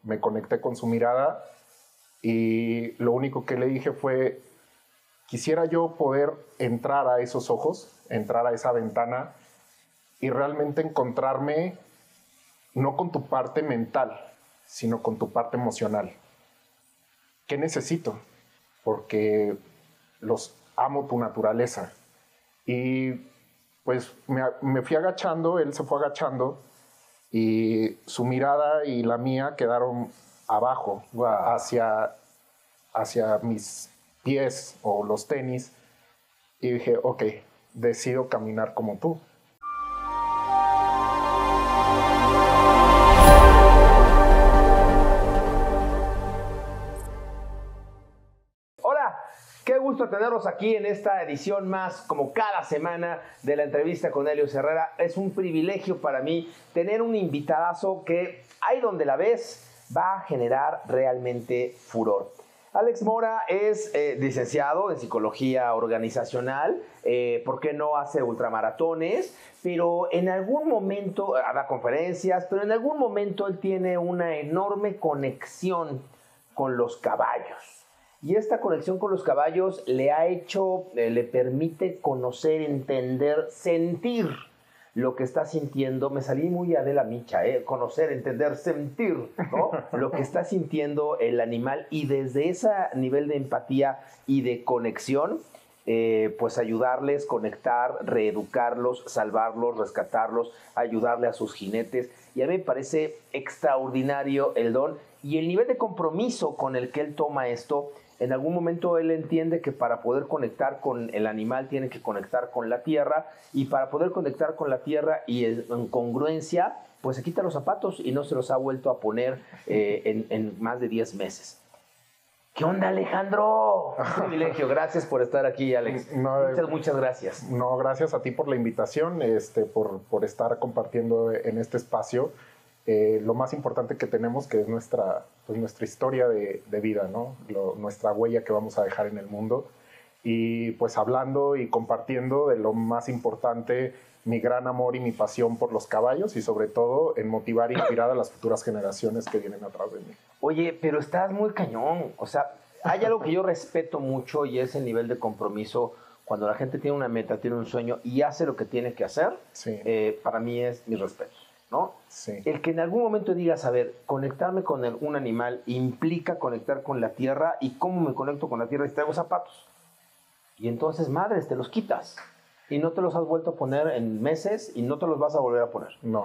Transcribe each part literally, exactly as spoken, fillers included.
me conecté con su mirada y lo único que le dije fue, quisiera yo poder entrar a esos ojos, entrar a esa ventana y realmente encontrarme no con tu parte mental, sino con tu parte emocional. ¿Qué necesito? Porque los amo tu naturaleza. Y pues me, me fui agachando, él se fue agachando y su mirada y la mía quedaron abajo, wow. hacia, hacia mis pies o los tenis. Y dije, ok, decido caminar como tú. Qué gusto tenerlos aquí en esta edición más, como cada semana, de la entrevista con Helios Herrera. Es un privilegio para mí tener un invitadazo que, ahí donde la ves, va a generar realmente furor. Alex Mora es eh, licenciado en Psicología Organizacional, eh, ¿por qué no hace ultramaratones? Pero en algún momento, da conferencias, pero en algún momento él tiene una enorme conexión con los caballos. Y esta conexión con los caballos le ha hecho, eh, le permite conocer, entender, sentir lo que está sintiendo. Me salí muy Adela Micha, ¿eh? Conocer, entender, sentir, ¿no? Lo que está sintiendo el animal y desde ese nivel de empatía y de conexión, eh, pues ayudarles, conectar, reeducarlos, salvarlos, rescatarlos, ayudarle a sus jinetes. Y a mí me parece extraordinario el don y el nivel de compromiso con el que él toma esto. En algún momento él entiende que para poder conectar con el animal tiene que conectar con la tierra y para poder conectar con la tierra y en congruencia, pues se quita los zapatos y no se los ha vuelto a poner eh, en, en más de diez meses. ¿Qué onda, Alejandro? Un privilegio. Gracias por estar aquí, Alex. No, muchas, muchas gracias. No, gracias a ti por la invitación, este, por, por estar compartiendo en este espacio. Eh, lo más importante que tenemos, que es nuestra, pues nuestra historia de, de vida, ¿no? Lo, nuestra huella que vamos a dejar en el mundo. Y pues hablando y compartiendo de lo más importante, mi gran amor y mi pasión por los caballos y sobre todo en motivar e inspirar a las futuras generaciones que vienen atrás de mí. Oye, pero estás muy cañón. O sea, hay algo que yo respeto mucho y es el nivel de compromiso. Cuando la gente tiene una meta, tiene un sueño y hace lo que tiene que hacer, sí. eh, para mí es mi respeto, ¿no? Sí. El que en algún momento digas, a ver, conectarme con el, un animal implica conectar con la tierra. ¿Y cómo me conecto con la tierra? Y traigo zapatos. Y entonces, madres, te los quitas. Y no te los has vuelto a poner en meses y no te los vas a volver a poner. No.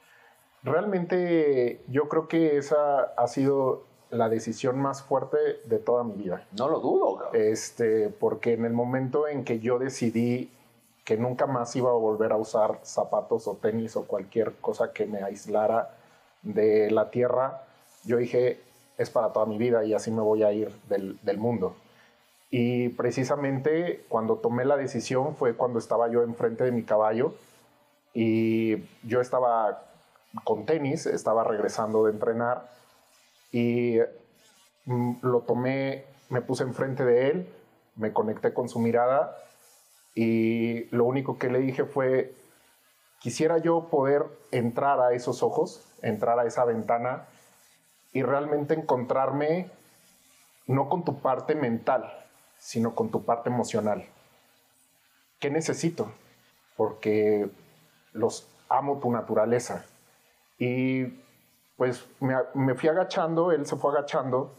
Realmente yo creo que esa ha sido la decisión más fuerte de toda mi vida. No lo dudo, cabrón. Este, porque en el momento en que yo decidí que nunca más iba a volver a usar zapatos o tenis o cualquier cosa que me aislara de la tierra, yo dije, es para toda mi vida y así me voy a ir del, del mundo. Y precisamente cuando tomé la decisión fue cuando estaba yo enfrente de mi caballo y yo estaba con tenis, estaba regresando de entrenar y mm, lo tomé, me puse enfrente de él, me conecté con su mirada y lo único que le dije fue, quisiera yo poder entrar a esos ojos, entrar a esa ventana y realmente encontrarme no con tu parte mental, sino con tu parte emocional. ¿Qué necesito? Porque los amo tu naturaleza. Y pues me, me fui agachando, él se fue agachando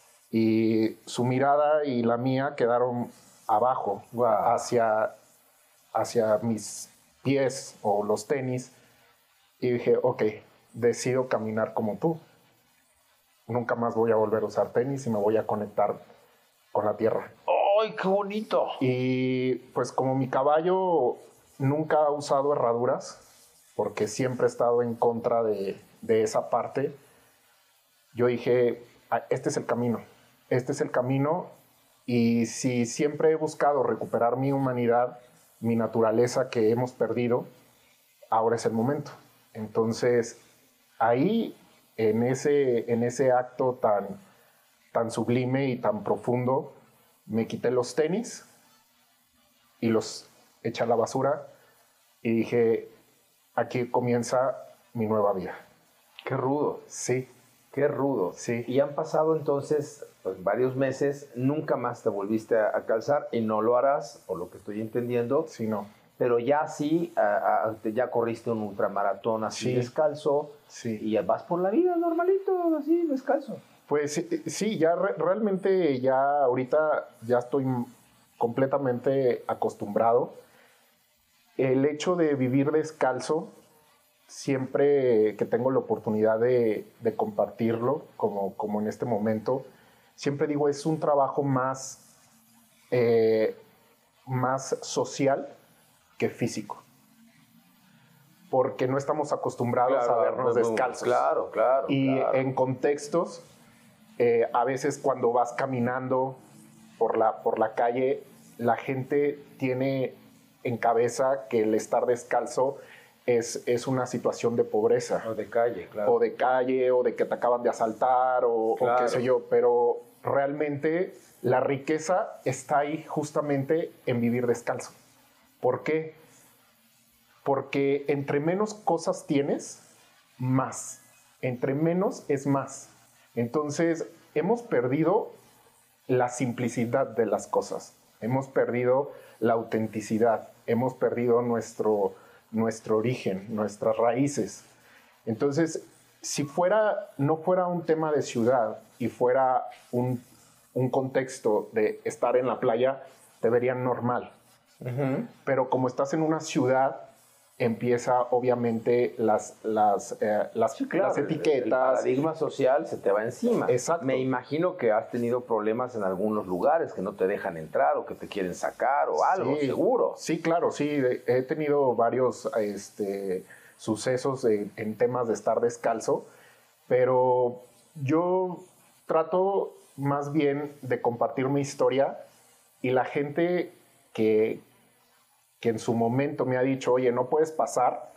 y su mirada y la mía quedaron abajo, wow. hacia, hacia mis pies o los tenis. Y dije, ok, decido caminar como tú. Nunca más voy a volver a usar tenis y me voy a conectar con la tierra. ¡Ay, qué bonito! Y pues como mi caballo nunca ha usado herraduras, porque siempre he estado en contra de, de esa parte, yo dije, este es el camino, este es el camino, y si siempre he buscado recuperar mi humanidad, mi naturaleza que hemos perdido, ahora es el momento. Entonces, ahí, en ese, en ese acto tan, tan sublime y tan profundo, me quité los tenis y los eché a la basura y dije, aquí comienza mi nueva vida. Qué rudo. Sí. Qué rudo. Sí. Y han pasado entonces pues, varios meses, nunca más te volviste a, a calzar y no lo harás, por lo que estoy entendiendo. Sí, no. Pero ya sí, a, a, ya corriste un ultramaratón así Sí. descalzo. Sí. Y vas por la vida normalito, así descalzo. Pues sí, ya re realmente ya ahorita ya estoy completamente acostumbrado. El hecho de vivir descalzo, siempre que tengo la oportunidad de, de compartirlo, como, como en este momento, siempre digo, es un trabajo más, eh, más social que físico. Porque no estamos acostumbrados Claro, a vernos no, descalzos. Claro, claro. Y claro. en contextos, eh, a veces cuando vas caminando por la, por la calle, la gente tiene en cabeza que el estar descalzo es, es una situación de pobreza. O de calle, claro. O de calle, o de que te acaban de asaltar, o, claro. o qué sé yo. Pero realmente la riqueza está ahí justamente en vivir descalzo. ¿Por qué? Porque entre menos cosas tienes, más. Entre menos es más. Entonces, hemos perdido la simplicidad de las cosas. Hemos perdido la autenticidad. Hemos perdido nuestro, nuestro origen, nuestras raíces. Entonces, si fuera, no fuera un tema de ciudad y fuera un, un contexto de estar en la playa, te verían normal. Uh-huh. Pero como estás en una ciudad, empieza obviamente las, las, eh, las, sí, claro, las etiquetas. El paradigma social se te va encima. Exacto. Me imagino que has tenido problemas en algunos lugares que no te dejan entrar o que te quieren sacar o algo, sí, seguro. Sí, claro, sí. He tenido varios este, sucesos en, en temas de estar descalzo, pero yo trato más bien de compartir mi historia y la gente que... que en su momento me ha dicho, oye, no puedes pasar,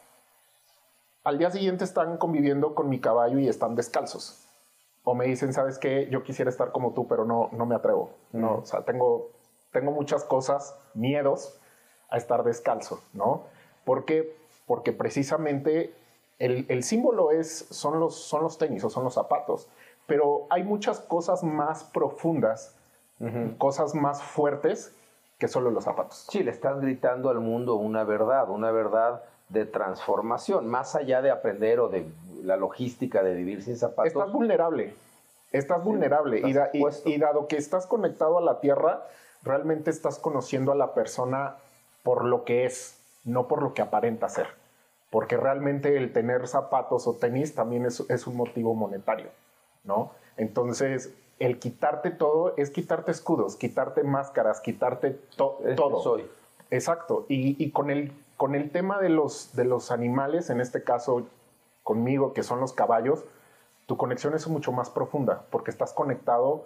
al día siguiente están conviviendo con mi caballo y están descalzos. O me dicen, ¿sabes qué? Yo quisiera estar como tú, pero no, no me atrevo. Mm. No, o sea, tengo, tengo muchas cosas, miedos a estar descalzo, ¿no? ¿Por qué? Porque precisamente el, el símbolo es, son, los, son los tenis o son los zapatos, pero hay muchas cosas más profundas, uh-huh. cosas más fuertes que solo los zapatos. Sí, le estás gritando al mundo una verdad, una verdad de transformación, más allá de aprender o de la logística de vivir sin zapatos. Estás vulnerable, estás sí, vulnerable estás y, da, y, y dado que estás conectado a la tierra, realmente estás conociendo a la persona por lo que es, no por lo que aparenta ser. Porque realmente el tener zapatos o tenis también es, es un motivo monetario, ¿no? Entonces... el quitarte todo es quitarte escudos, quitarte máscaras, quitarte to es todo. Que soy. Exacto. Y, y con, el, con el tema de los, de los animales, en este caso conmigo, que son los caballos, tu conexión es mucho más profunda porque estás conectado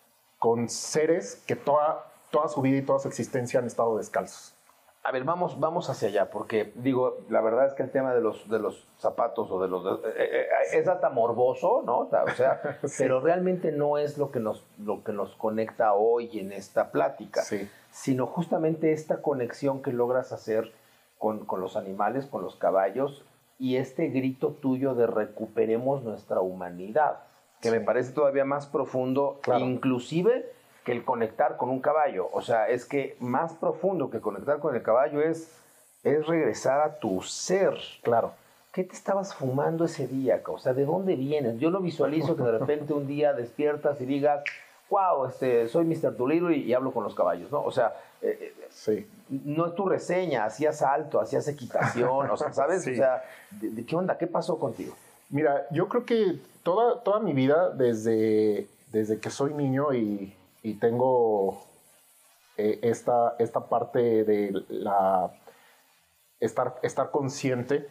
con seres que toda, toda su vida y toda su existencia han estado descalzos. A ver, vamos, vamos hacia allá, porque digo, la verdad es que el tema de los, de los zapatos o de los... Eh, eh, es hasta morboso, ¿no? O sea, sí. Pero realmente no es lo que, nos, lo que nos conecta hoy en esta plática, sí. sino justamente esta conexión que logras hacer con, con los animales, con los caballos, y este grito tuyo de recuperemos nuestra humanidad, que sí. me parece todavía más profundo, claro. inclusive... que el conectar con un caballo. O sea, es que más profundo que conectar con el caballo es, es regresar a tu ser. Claro. ¿Qué te estabas fumando ese día? O sea, ¿de dónde vienes? Yo lo visualizo que de repente un día despiertas y digas, wow, este, soy mister Dolittle y, y hablo con los caballos, ¿no? O sea, eh, sí. no es tu reseña, hacías salto, hacías equitación, o sea, ¿sabes? Sí. O sea, ¿de, de qué onda? ¿Qué pasó contigo? Mira, yo creo que toda, toda mi vida, desde, desde que soy niño y... y tengo eh, esta, esta parte de la, estar, estar consciente,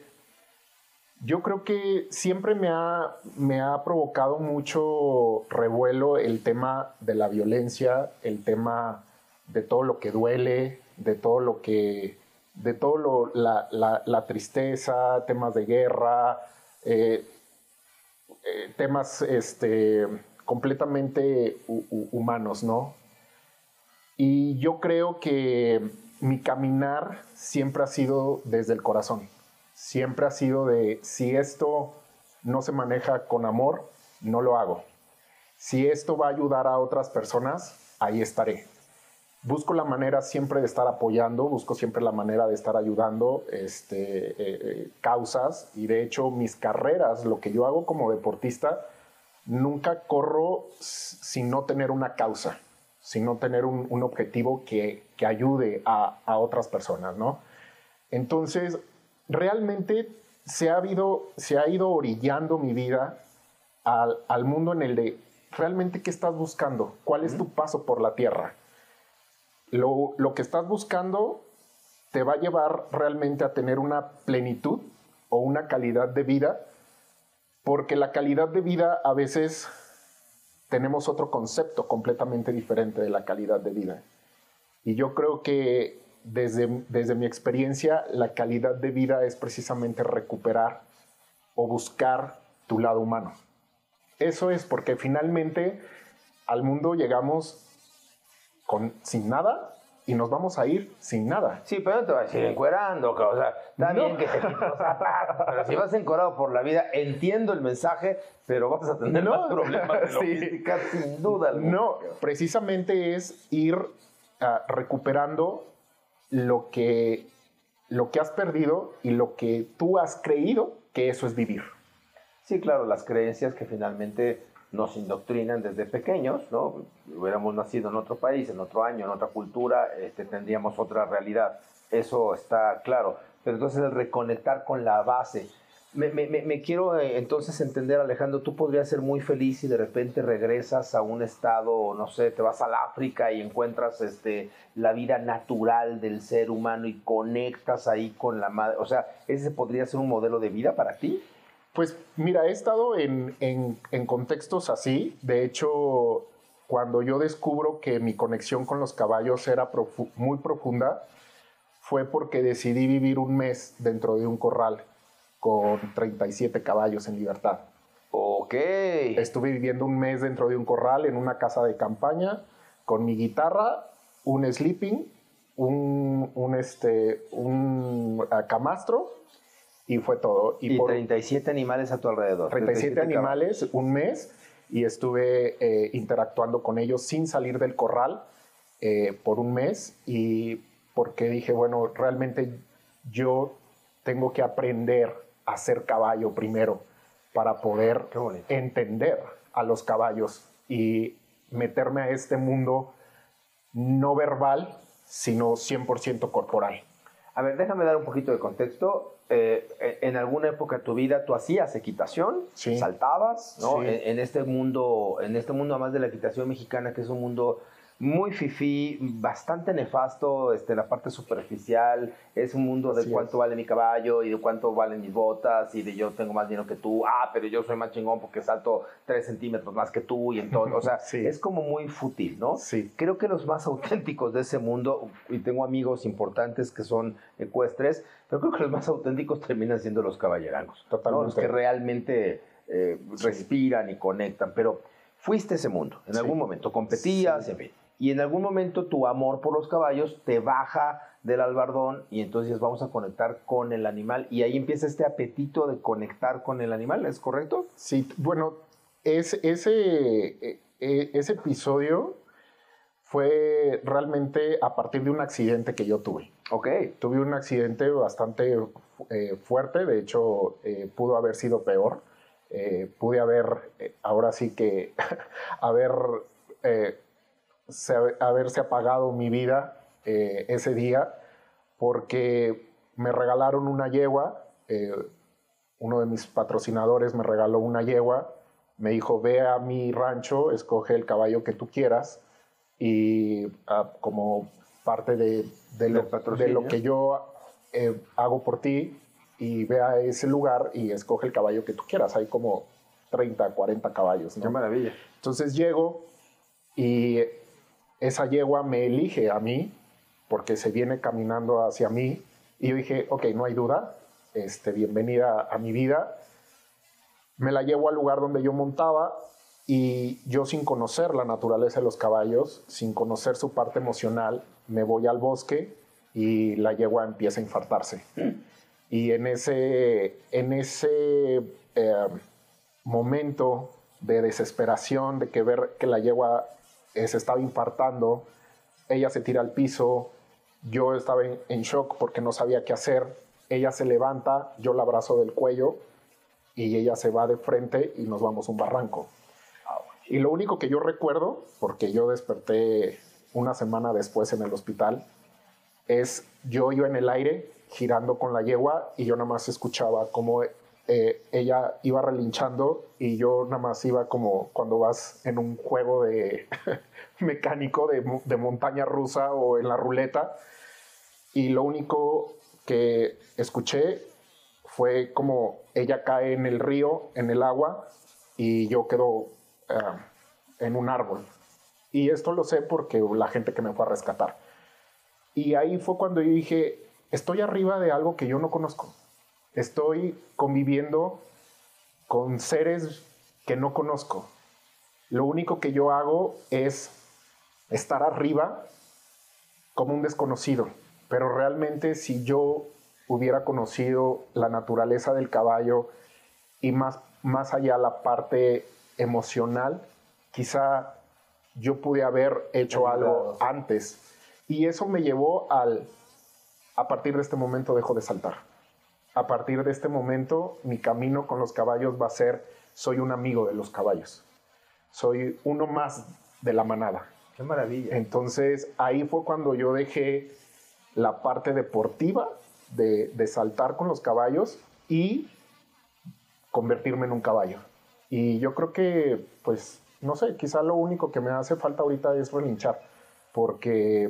yo creo que siempre me ha, me ha provocado mucho revuelo el tema de la violencia, el tema de todo lo que duele, de todo lo que, de todo lo, la, la, la tristeza, temas de guerra, eh, eh, temas, este... completamente humanos, ¿no? Y yo creo que mi caminar siempre ha sido desde el corazón. Siempre ha sido de, si esto no se maneja con amor, no lo hago. Si esto va a ayudar a otras personas, ahí estaré. Busco la manera siempre de estar apoyando, busco siempre la manera de estar ayudando este, eh, eh, causas, y de hecho mis carreras, lo que yo hago como deportista, nunca corro sin no tener una causa, sin no tener un, un objetivo que, que ayude a, a otras personas, ¿no? Entonces, realmente se ha, habido, se ha ido orillando mi vida al, al mundo en el de realmente qué estás buscando, cuál es tu paso por la tierra. Lo, lo que estás buscando te va a llevar realmente a tener una plenitud o una calidad de vida, porque la calidad de vida a veces tenemos otro concepto completamente diferente de la calidad de vida. Y yo creo que desde, desde mi experiencia, la calidad de vida es precisamente recuperar o buscar tu lado humano. Eso es porque finalmente al mundo llegamos con, sin nada, y nos vamos a ir sin nada. Sí, pero no te vas a ir encuerando, o sea, está no. bien que te quites los zapatos, pero si vas encuerado por la vida, entiendo el mensaje, pero vas a tener no. más problemas de logística, sí. sin duda alguna. No, precisamente es ir uh, recuperando lo que, lo que has perdido y lo que tú has creído que eso es vivir. Sí, claro, las creencias que finalmente nos indoctrinan desde pequeños, ¿no? Hubiéramos nacido en otro país, en otro año, en otra cultura, este, tendríamos otra realidad. Eso está claro. Pero entonces el reconectar con la base. Me, me, me quiero eh, entonces entender, Alejandro, tú podrías ser muy feliz si de repente regresas a un estado, no sé, te vas al África y encuentras este, la vida natural del ser humano y conectas ahí con la madre. O sea, ¿ese podría ser un modelo de vida para ti? Pues mira, he estado en, en, en contextos así. De hecho, cuando yo descubro que mi conexión con los caballos era profu- muy profunda, fue porque decidí vivir un mes dentro de un corral con treinta y siete caballos en libertad. Ok. Estuve viviendo un mes dentro de un corral en una casa de campaña con mi guitarra, un sleeping, un, un, este, un uh, camastro, y fue todo. Y, y por treinta y siete animales a tu alrededor. treinta y siete animales, caballos. Un mes, y estuve eh, interactuando con ellos sin salir del corral eh, por un mes, y porque dije, bueno, realmente yo tengo que aprender a ser caballo primero para poder entender a los caballos y meterme a este mundo no verbal, sino cien por ciento corporal. A ver, déjame dar un poquito de contexto. Eh, en alguna época de tu vida tú hacías equitación, sí. saltabas, ¿no? Sí. En, en este mundo, en este mundo además de la equitación mexicana, que es un mundo muy fifí, bastante nefasto, este, la parte superficial, es un mundo de Así cuánto es. vale mi caballo y de cuánto valen mis botas y de yo tengo más dinero que tú, ah, pero yo soy más chingón porque salto tres centímetros más que tú y entonces, o sea, sí. es como muy fútil, ¿no? Sí. Creo que los más auténticos de ese mundo, y tengo amigos importantes que son ecuestres, pero creo que los más auténticos terminan siendo los caballerangos, ¿no? Los que realmente eh, sí. respiran y conectan, pero fuiste ese mundo, en sí. algún momento competías, sí. en fin. Y en algún momento tu amor por los caballos te baja del albardón y entonces vamos a conectar con el animal. Y ahí empieza este apetito de conectar con el animal, ¿es correcto? Sí, bueno, es, ese, ese episodio fue realmente a partir de un accidente que yo tuve. Ok. Tuve un accidente bastante eh, fuerte, de hecho eh, pudo haber sido peor. Eh, pude haber, eh, ahora sí que, haber... Eh, Se, haberse apagado mi vida eh, ese día porque me regalaron una yegua, eh, uno de mis patrocinadores me regaló una yegua, me dijo ve a mi rancho, escoge el caballo que tú quieras y uh, como parte de, de, lo, de lo que yo eh, hago por ti y ve a ese lugar y escoge el caballo que tú quieras, hay como treinta, cuarenta caballos, ¿no? ¡Qué maravilla! Entonces llego y esa yegua me elige a mí porque se viene caminando hacia mí y yo dije, ok, no hay duda, este, bienvenida a mi vida. Me la llevo al lugar donde yo montaba y yo sin conocer la naturaleza de los caballos, sin conocer su parte emocional, me voy al bosque y la yegua empieza a infartarse. Mm. Y en ese, en ese eh, momento de desesperación, de que ver que la yegua eh, se estaba infartando, ella se tira al piso, yo estaba en, en shock porque no sabía qué hacer, ella se levanta, yo la abrazo del cuello y ella se va de frente y nos vamos a un barranco. Y lo único que yo recuerdo, porque yo desperté una semana después en el hospital, es yo iba en el aire girando con la yegua y yo nada más escuchaba cómo eh, ella iba relinchando y yo nada más iba como cuando vas en un juego de mecánico de, de montaña rusa o en la ruleta, y lo único que escuché fue como ella cae en el río, en el agua, y yo quedo uh, en un árbol. Y esto lo sé porque la gente que me fue a rescatar. Y ahí fue cuando yo dije, estoy arriba de algo que yo no conozco. Estoy conviviendo con seres que no conozco. Lo único que yo hago es estar arriba como un desconocido. Pero realmente si yo hubiera conocido la naturaleza del caballo y más, más allá la parte emocional, quizá yo pude haber hecho algo antes. Y eso me llevó al, a partir de este momento dejo de saltar. A partir de este momento mi camino con los caballos va a ser, soy un amigo de los caballos. Soy uno más de la manada. ¡Qué maravilla! Entonces ahí fue cuando yo dejé la parte deportiva de, de saltar con los caballos y convertirme en un caballo. Y yo creo que, pues, no sé, quizá lo único que me hace falta ahorita es relinchar, porque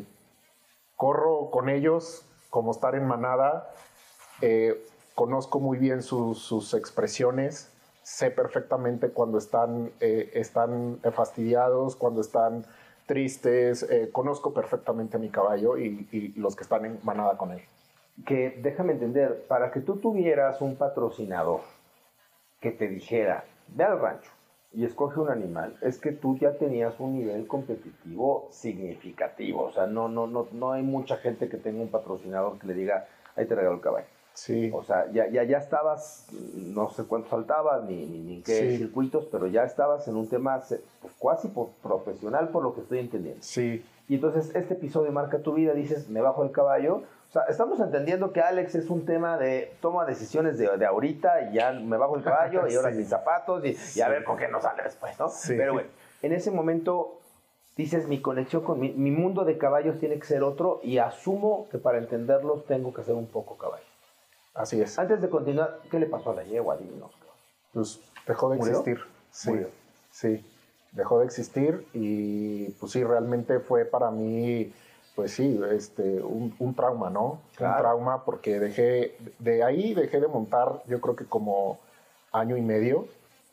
corro con ellos como estar en manada, eh, conozco muy bien sus, sus expresiones, sé perfectamente cuando están, eh, están fastidiados, cuando están tristes, eh, conozco perfectamente a mi caballo y, y los que están en manada con él. Que déjame entender, para que tú tuvieras un patrocinador que te dijera, ve al rancho y escoge un animal, es que tú ya tenías un nivel competitivo significativo. O sea, no, no, no, no hay mucha gente que tenga un patrocinador que le diga, ahí te regalo el caballo. Sí. O sea, ya, ya, ya estabas, no sé cuánto saltabas, ni, ni, ni en qué Sí. circuitos, pero ya estabas en un tema pues, cuasi por, profesional, por lo que estoy entendiendo. Sí. Y entonces este episodio marca tu vida, dices, me bajo el caballo. O sea, estamos entendiendo que Alex es un tema de toma decisiones de, de ahorita y ya me bajo el caballo y ahora Sí. mis zapatos y, Sí. y a ver con qué nos sale después, ¿no? Sí. Pero bueno, en ese momento dices, mi conexión con mi, mi mundo de caballos tiene que ser otro y asumo que para entenderlos tengo que ser un poco caballo. Así es. Antes de continuar, ¿qué le pasó a la yegua? Dinos. Pues dejó de ¿Murió? existir. Sí, Murió. sí. Dejó de existir y pues sí, realmente fue para mí, pues sí, este, un, un trauma, ¿no? Claro. Un trauma porque dejé, de ahí dejé de montar yo creo que como año y medio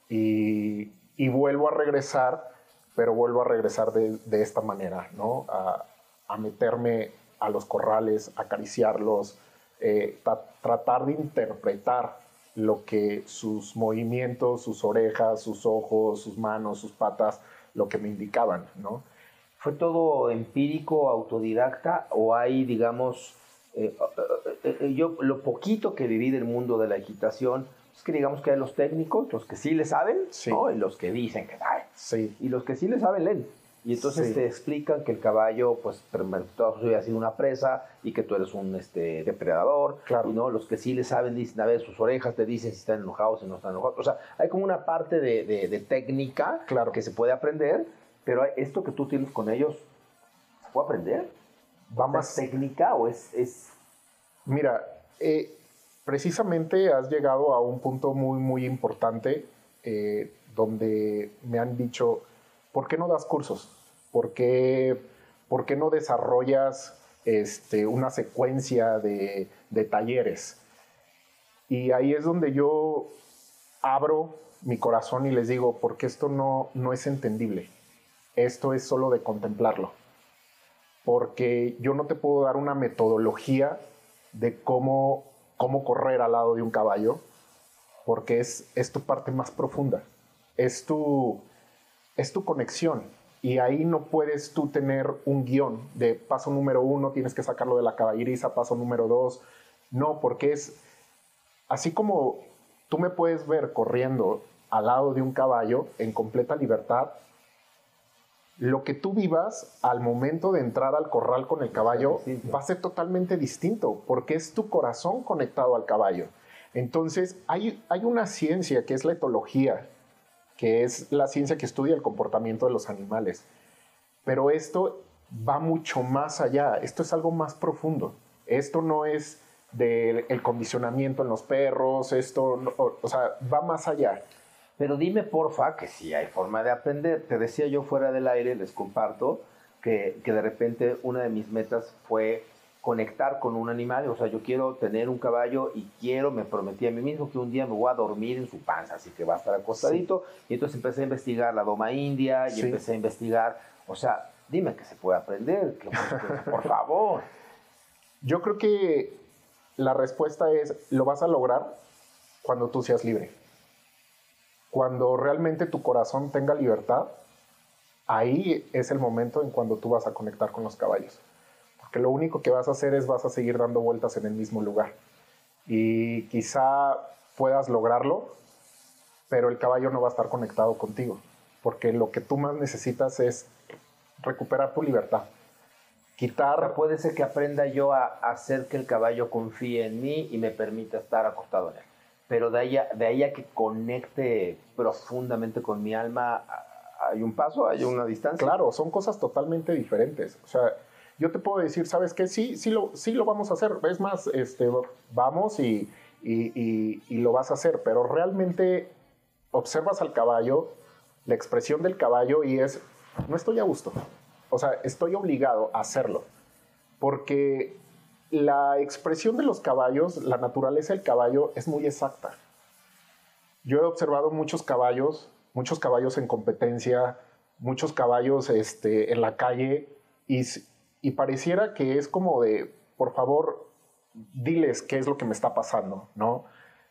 y, y vuelvo a regresar, pero vuelvo a regresar de, de esta manera, ¿no? A, a meterme a los corrales, acariciarlos, eh, tra- tratar de interpretar lo que sus movimientos, sus orejas, sus ojos, sus manos, sus patas, lo que me indicaban, ¿no? ¿Fue todo empírico, autodidacta o hay, digamos, eh, eh, eh, yo lo poquito que viví del mundo de la equitación, es que digamos que hay los técnicos, los que sí le saben, Sí. ¿no? Y los que dicen que saben. Sí, Y los que sí le saben leen. Y entonces Sí. te explican que el caballo, pues, toda su vida ha sido una presa y que tú eres un este, depredador. Claro. Y no, los que sí le saben dicen, a ver, sus orejas te dicen si están enojados, si no están enojados. O sea, hay como una parte de, de, de técnica Claro. que se puede aprender, pero esto que tú tienes con ellos, ¿se puede aprender? va ¿Es más. técnica o es...? es... Mira, eh, precisamente has llegado a un punto muy, muy importante eh, donde me han dicho, ¿por qué no das cursos? ¿Por qué, por qué no desarrollas este, una secuencia de, de talleres? Y ahí es donde yo abro mi corazón y les digo, porque esto no, no es entendible. Esto es solo de contemplarlo. Porque yo no te puedo dar una metodología de cómo, cómo correr al lado de un caballo, porque es, es tu parte más profunda. Es tu, es tu conexión. Y ahí no puedes tú tener un guión de paso número uno, tienes que sacarlo de la caballeriza, paso número dos. No, porque es así como tú me puedes ver corriendo al lado de un caballo en completa libertad, lo que tú vivas al momento de entrar al corral con el caballo va a ser totalmente distinto, porque es tu corazón conectado al caballo. Entonces, hay, hay una ciencia que es la etología, que es la ciencia que estudia el comportamiento de los animales. Pero esto va mucho más allá, esto es algo más profundo. Esto no es del el condicionamiento en los perros, esto, no, o, o sea, va más allá. Pero dime, porfa, que sí hay forma de aprender. Te decía yo fuera del aire, les comparto, que, que de repente una de mis metas fue conectar con un animal. O sea, yo quiero tener un caballo y quiero, me prometí a mí mismo que un día me voy a dormir en su panza, así que va a estar acostadito. Sí. Y entonces empecé a investigar la doma india y sí. empecé a investigar, o sea, dime que se puede aprender, que, que, por favor. Yo creo que la respuesta es, lo vas a lograr cuando tú seas libre. Cuando realmente tu corazón tenga libertad, ahí es el momento en cuando tú vas a conectar con los caballos. Porque lo único que vas a hacer es vas a seguir dando vueltas en el mismo lugar. Y quizá puedas lograrlo, pero el caballo no va a estar conectado contigo. Porque lo que tú más necesitas es recuperar tu libertad. Quitar... O sea, puede ser que aprenda yo a hacer que el caballo confíe en mí y me permita estar acostado en él. Pero de ahí, a, de ahí a que conecte profundamente con mi alma, ¿hay un paso? ¿Hay una distancia? Claro, son cosas totalmente diferentes. O sea, yo te puedo decir, ¿sabes qué? Sí, sí lo, sí lo vamos a hacer. Es más, este, vamos y, y, y, y lo vas a hacer. Pero realmente observas al caballo, la expresión del caballo y es, no estoy a gusto. O sea, estoy obligado a hacerlo. Porque la expresión de los caballos, la naturaleza del caballo es muy exacta. Yo he observado muchos caballos, muchos caballos en competencia, muchos caballos este, en la calle y, y pareciera que es como de, por favor, diles qué es lo que me está pasando, ¿no?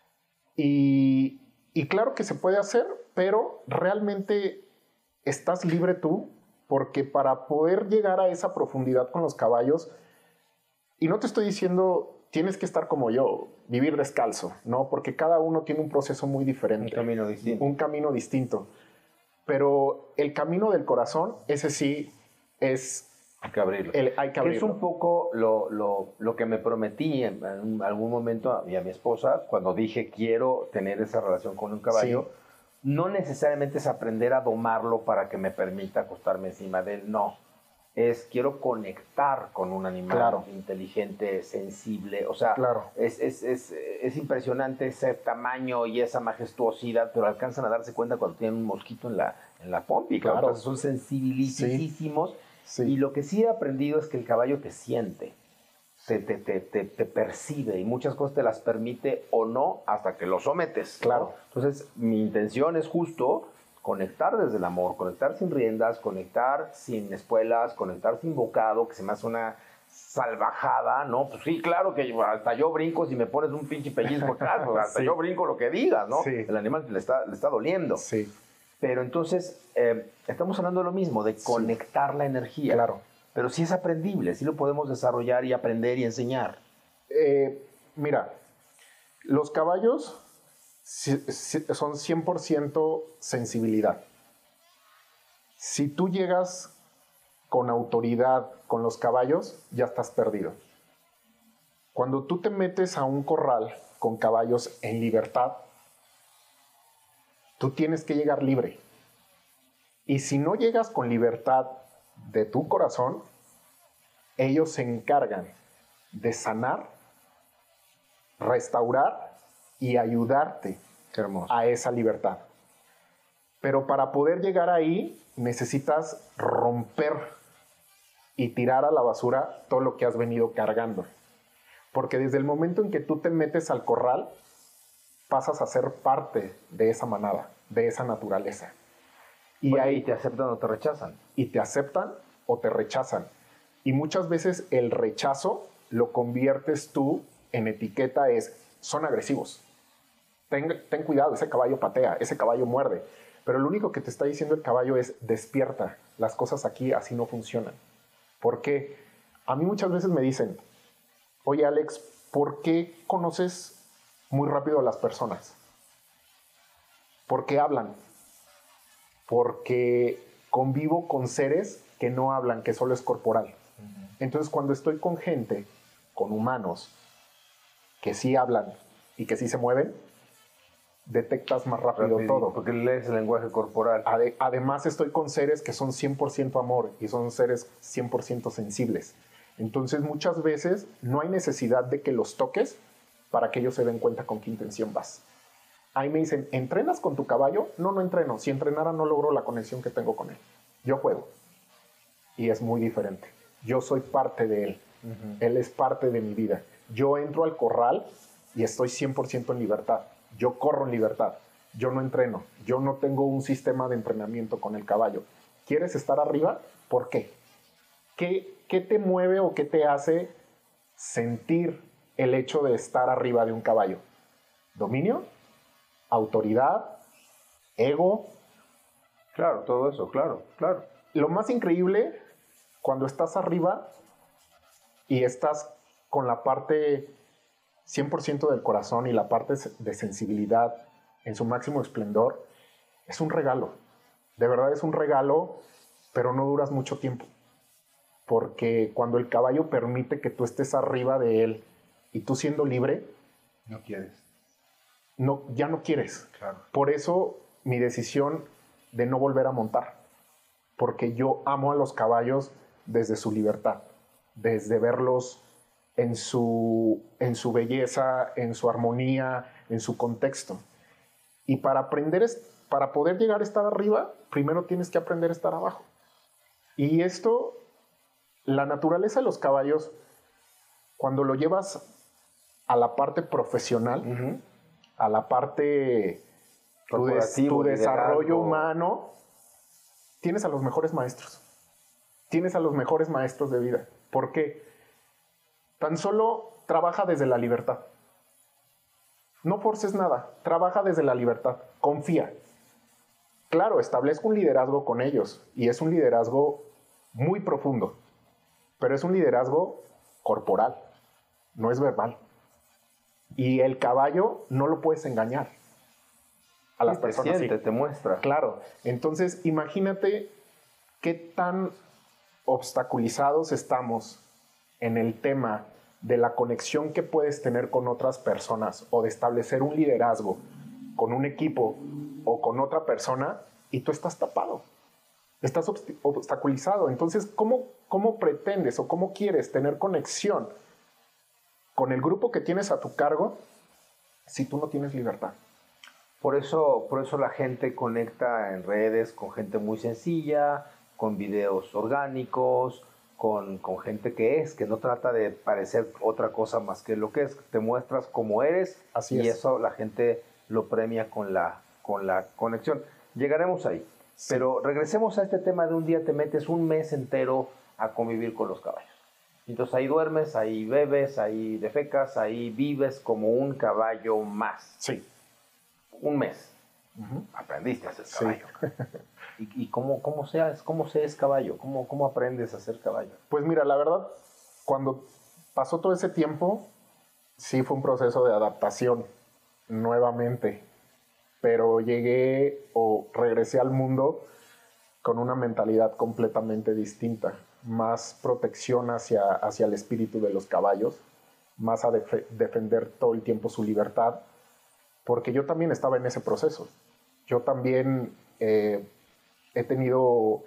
Y, y claro que se puede hacer, pero realmente estás libre tú, porque para poder llegar a esa profundidad con los caballos, y no te estoy diciendo, tienes que estar como yo, vivir descalzo, ¿no? Porque cada uno tiene un proceso muy diferente. Un camino distinto. Un camino distinto. Pero el camino del corazón, ese sí es... Hay que abrirlo. El, hay que abrirlo. Que es un poco lo, lo, lo que me prometí en, en algún momento a mí y a mi esposa, cuando dije quiero tener esa relación con un caballo. Sí. No necesariamente es aprender a domarlo para que me permita acostarme encima de él, no. Es quiero conectar con un animal claro. inteligente, sensible. O sea, claro. es, es, es, es impresionante ese tamaño y esa majestuosidad, pero alcanzan a darse cuenta cuando tienen un mosquito en la, en la pompi. Claro. Entonces son sensibilísimos. Sí. Sí. Y lo que sí he aprendido es que el caballo te siente, te, te, te, te, te percibe y muchas cosas te las permite o no hasta que lo sometes. Claro. ¿No? Entonces, mi intención es justo conectar desde el amor, conectar sin riendas, conectar sin espuelas, conectar sin bocado, que se me hace una salvajada, ¿no? Pues sí, claro que hasta yo brinco si me pones un pinche pellizco atrás, pues hasta sí. yo brinco lo que digas, ¿no? Sí. El animal le está, le está doliendo. Sí. Pero entonces, eh, estamos hablando de lo mismo, de conectar sí. la energía. Claro. Pero sí es aprendible, sí lo podemos desarrollar y aprender y enseñar. Eh, mira, los caballos son cien por ciento sensibilidad. Si tú llegas con autoridad con los caballos, ya estás perdido. Cuando tú te metes a un corral con caballos en libertad, tú tienes que llegar libre. Y si no llegas con libertad de tu corazón, ellos se encargan de sanar, restaurar y ayudarte a esa libertad. Pero para poder llegar ahí, necesitas romper y tirar a la basura todo lo que has venido cargando. Porque desde el momento en que tú te metes al corral, pasas a ser parte de esa manada, de esa naturaleza. Y Oye, ahí te aceptan o te rechazan. Y te aceptan o te rechazan. Y muchas veces el rechazo lo conviertes tú en etiqueta, es, son agresivos. Ten, ten cuidado, ese caballo patea, ese caballo muerde. Pero lo único que te está diciendo el caballo es, despierta, las cosas aquí así no funcionan. ¿Por qué? A mí muchas veces me dicen, oye Alex, ¿por qué conoces muy rápido a las personas? Porque hablan. Porque convivo con seres que no hablan, que solo es corporal. Uh-huh. Entonces, cuando estoy con gente, con humanos, que sí hablan y que sí se mueven, detectas más rápido, rápido todo. Porque lees el lenguaje corporal. Ade- además, estoy con seres que son cien por ciento amor y son seres cien por ciento sensibles. Entonces, muchas veces no hay necesidad de que los toques para que ellos se den cuenta con qué intención vas. Ahí me dicen, ¿entrenas con tu caballo? No, no entreno. Si entrenara no logro la conexión que tengo con él. Yo juego. Y es muy diferente. Yo soy parte de él. Uh-huh. Él es parte de mi vida. Yo entro al corral y estoy cien por ciento en libertad. Yo corro en libertad. Yo no entreno. Yo no tengo un sistema de entrenamiento con el caballo. ¿Quieres estar arriba? ¿Por qué? ¿Qué, qué te mueve o qué te hace sentir el hecho de estar arriba de un caballo? ¿Dominio? ¿Autoridad? ¿Ego? Claro, todo eso, claro, claro. Lo más increíble, cuando estás arriba y estás con la parte cien por ciento del corazón y la parte de sensibilidad en su máximo esplendor, es un regalo. De verdad es un regalo, pero no duras mucho tiempo. Porque cuando el caballo permite que tú estés arriba de él y tú siendo libre, no quieres. No, ya no quieres. Claro. Por eso mi decisión de no volver a montar. Porque yo amo a los caballos desde su libertad, desde verlos en su, en su belleza, en su armonía, en su contexto. Y para aprender, para poder llegar a estar arriba, primero tienes que aprender a estar abajo. Y esto, la naturaleza de los caballos, cuando lo llevas a la parte profesional, uh-huh. a la parte, tu, des, tu desarrollo humano, tienes a los mejores maestros. Tienes a los mejores maestros de vida. ¿Por qué? Tan solo trabaja desde la libertad. No forces nada, trabaja desde la libertad, confía. Claro, establezco un liderazgo con ellos y es un liderazgo muy profundo, pero es un liderazgo corporal, no es verbal. Y el caballo no lo puedes engañar a las sí, personas. Te siente, sí. Te muestra. Claro, entonces imagínate qué tan obstaculizados estamos en el tema de la conexión que puedes tener con otras personas o de establecer un liderazgo con un equipo o con otra persona y tú estás tapado, estás obstaculizado. Entonces, ¿cómo, cómo pretendes o cómo quieres tener conexión con el grupo que tienes a tu cargo si tú no tienes libertad? Por eso, por eso la gente conecta en redes con gente muy sencilla, con videos orgánicos, Con, con gente que es, que no trata de parecer otra cosa más que lo que es. Te muestras como eres. Así y es. eso la gente lo premia con la, con la conexión. Llegaremos ahí. Sí. Pero regresemos a este tema de un día te metes un mes entero a convivir con los caballos. Entonces ahí duermes, ahí bebes, ahí defecas, ahí vives como un caballo más. Sí. Un mes. Uh-huh. Aprendiste a ser caballo. Sí. ¿Y, y cómo, cómo, seas, cómo se es caballo? ¿Cómo, ¿Cómo aprendes a ser caballo? Pues mira, la verdad, cuando pasó todo ese tiempo, sí fue un proceso de adaptación nuevamente. Pero llegué o regresé al mundo con una mentalidad completamente distinta. Más protección hacia, hacia el espíritu de los caballos, más a def- defender todo el tiempo su libertad, porque yo también estaba en ese proceso. Yo también... Eh, he tenido o,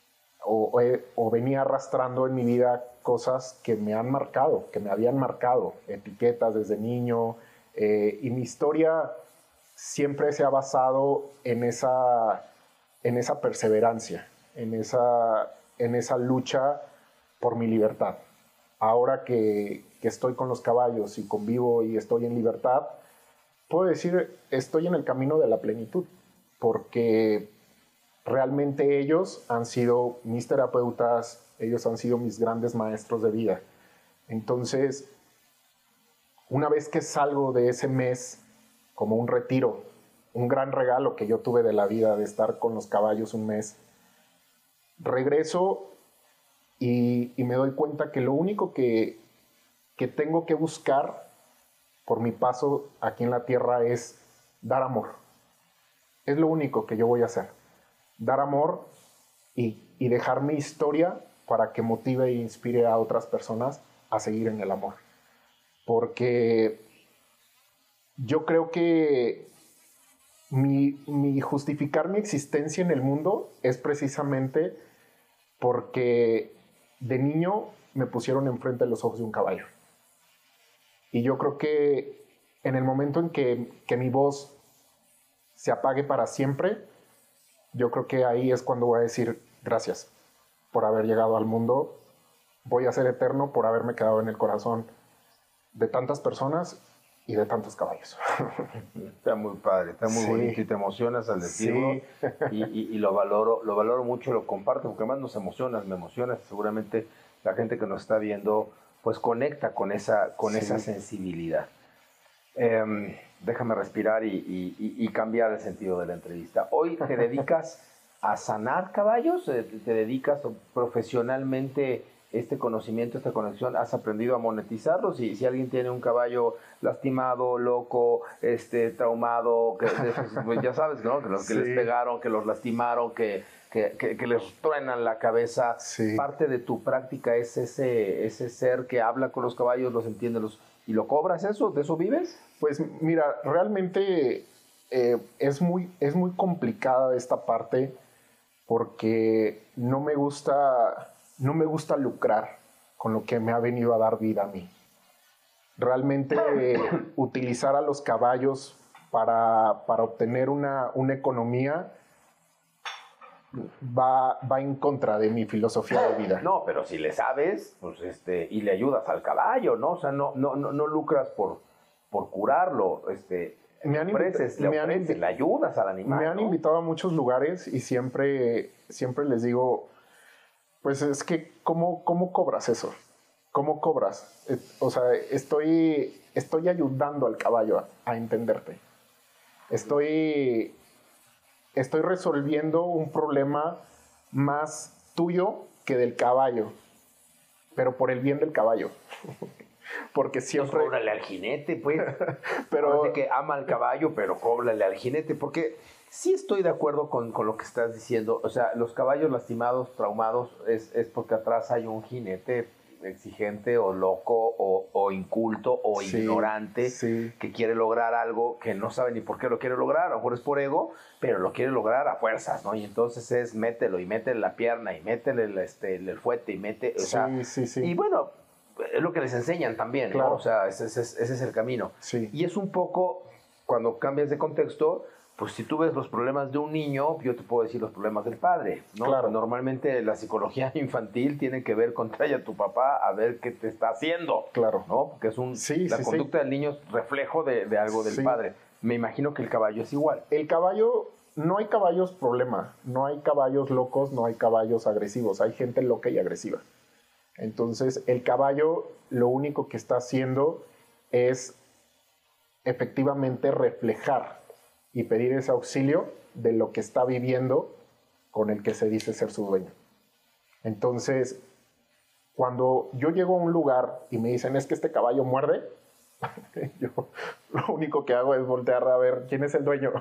o, o venía arrastrando en mi vida cosas que me han marcado, que me habían marcado, etiquetas desde niño, eh, y mi historia siempre se ha basado en esa, en esa perseverancia, en esa, en esa lucha por mi libertad. Ahora que, que estoy con los caballos y convivo y estoy en libertad, puedo decir, estoy en el camino de la plenitud, porque realmente ellos han sido mis terapeutas, ellos han sido mis grandes maestros de vida. Entonces, una vez que salgo de ese mes como un retiro, un gran regalo que yo tuve de la vida de estar con los caballos un mes, regreso y, y me doy cuenta que lo único que, que tengo que buscar por mi paso aquí en la tierra es dar amor. Es lo único que yo voy a hacer. Dar amor y, y dejar mi historia para que motive e inspire a otras personas a seguir en el amor. Porque yo creo que mi, mi justificar mi existencia en el mundo es precisamente porque de niño me pusieron enfrente de los ojos de un caballo. Y yo creo que en el momento en que, que mi voz se apague para siempre, yo creo que ahí es cuando voy a decir gracias por haber llegado al mundo. Voy a ser eterno por haberme quedado en el corazón de tantas personas y de tantos caballos. Está muy padre, está muy sí. bonito y te emocionas al decirlo. Sí. y, y, y lo valoro, lo valoro mucho, lo comparto, porque además nos emocionas, me emocionas. Seguramente la gente que nos está viendo pues conecta con esa, con sí. esa sensibilidad. Eh, déjame respirar y, y, y cambiar el sentido de la entrevista. Hoy te dedicas a sanar caballos, te, te dedicas profesionalmente este conocimiento, esta conexión, has aprendido a monetizarlos. Y si alguien tiene un caballo lastimado, loco, este, traumado, que, pues ya sabes, ¿no? Que los que sí. les pegaron, que los lastimaron, que, que, que, que les truenan la cabeza. Sí. Parte de tu práctica es ese, ese ser que habla con los caballos, los entiende, los, ¿y lo cobras eso? ¿De eso vives? Pues mira, realmente eh, es, muy, es muy complicada esta parte porque no me gusta... No me gusta lucrar con lo que me ha venido a dar vida a mí. Realmente eh, utilizar a los caballos para, para obtener una, una economía va, va en contra de mi filosofía de vida. No, pero si le sabes, pues este, y le ayudas al caballo, ¿no? O sea, no, no, no, no lucras por, por curarlo, este, me han ofreces, le, me ofreces, han le ayudas al animal. Me han ¿no? invitado a muchos lugares y siempre, siempre les digo... Pues es que, ¿cómo, cómo cobras eso? ¿Cómo cobras? O sea, estoy, estoy ayudando al caballo a, a entenderte. Estoy, estoy resolviendo un problema más tuyo que del caballo, pero por el bien del caballo. Porque siempre... Pues cóbrale al jinete, pues. Pero de que ama al caballo, pero cóbrale al jinete, porque... Sí estoy de acuerdo con, con lo que estás diciendo. O sea, los caballos lastimados, traumados, es, es porque atrás hay un jinete exigente o loco o, o inculto o sí, ignorante sí. que quiere lograr algo que no sabe ni por qué lo quiere lograr. A lo mejor es por ego, pero lo quiere lograr a fuerzas, ¿no? Y entonces es mételo y métele la pierna y métele el, este, el fuete y mete... O sí, sea, sí, sí. Y bueno, es lo que les enseñan también, claro. ¿no? O sea, ese, ese, ese es el camino. Sí. Y es un poco, cuando cambias de contexto... Pues si tú ves los problemas de un niño, yo te puedo decir los problemas del padre, ¿no? Claro. Normalmente la psicología infantil tiene que ver con trae a tu papá a ver qué te está haciendo. Claro. ¿No? Porque es un, sí, la sí, conducta sí. del niño es reflejo de, de algo del sí. padre. Me imagino que el caballo es igual. El caballo, no hay caballos problema, no hay caballos locos, no hay caballos agresivos, hay gente loca y agresiva. Entonces, el caballo lo único que está haciendo es efectivamente reflejar y pedir ese auxilio de lo que está viviendo con el que se dice ser su dueño. Entonces, cuando yo llego a un lugar y me dicen, es que este caballo muerde, yo lo único que hago es voltear a ver quién es el dueño.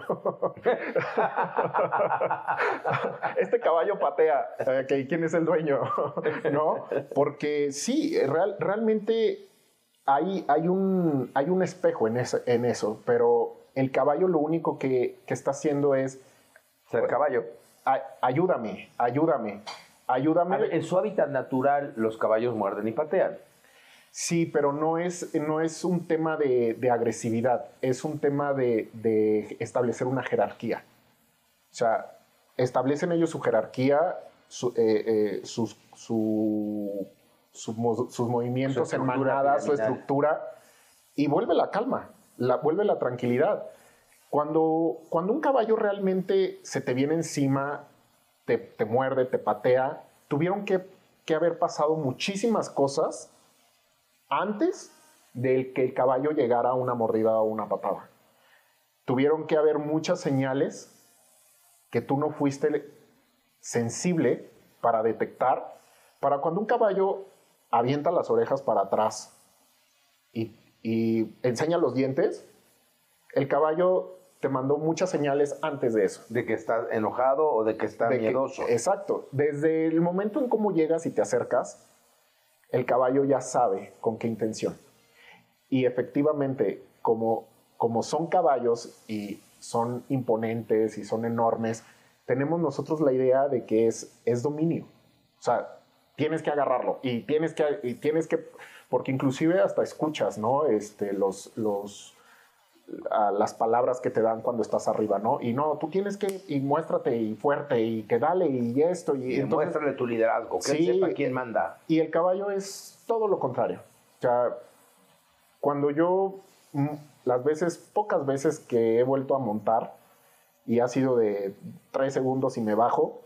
Este caballo patea, okay, ¿quién es el dueño? ¿No? Porque sí, real, realmente hay, hay, un, hay un espejo en eso, en eso, pero el caballo lo único que, que está haciendo es... Ser caballo. A, ayúdame, ayúdame, ayúdame. A ver, en su hábitat natural, los caballos muerden y patean. Sí, pero no es, no es un tema de, de agresividad, es un tema de, de establecer una jerarquía. O sea, establecen ellos su jerarquía, su, eh, eh, sus, su, su, sus movimientos su en manada, su estructura, y vuelve la calma. La, vuelve la tranquilidad. Cuando, cuando un caballo realmente se te viene encima, te, te muerde, te patea, tuvieron que, que haber pasado muchísimas cosas antes de que el caballo llegara a una mordida o una patada. Tuvieron que haber muchas señales que tú no fuiste sensible para detectar, para cuando un caballo avienta las orejas para atrás y y enseña los dientes, el caballo te mandó muchas señales antes de eso. De que estás enojado o de que está De miedoso. Que, exacto. Desde el momento en cómo llegas y te acercas, el caballo ya sabe con qué intención. Y efectivamente, como, como son caballos y son imponentes y son enormes, tenemos nosotros la idea de que es, es dominio. O sea, tienes que agarrarlo y tienes que, y tienes que porque inclusive hasta escuchas, ¿no? Este, los, los, a, las palabras que te dan cuando estás arriba, ¿no? Y no, tú tienes que, y muéstrate, y fuerte, y que dale, y esto. Y, y entonces, muéstrale tu liderazgo, que sí, él sepa quién manda. Y el caballo es todo lo contrario. O sea, cuando yo, las veces, pocas veces que he vuelto a montar, y ha sido de tres segundos y me bajo,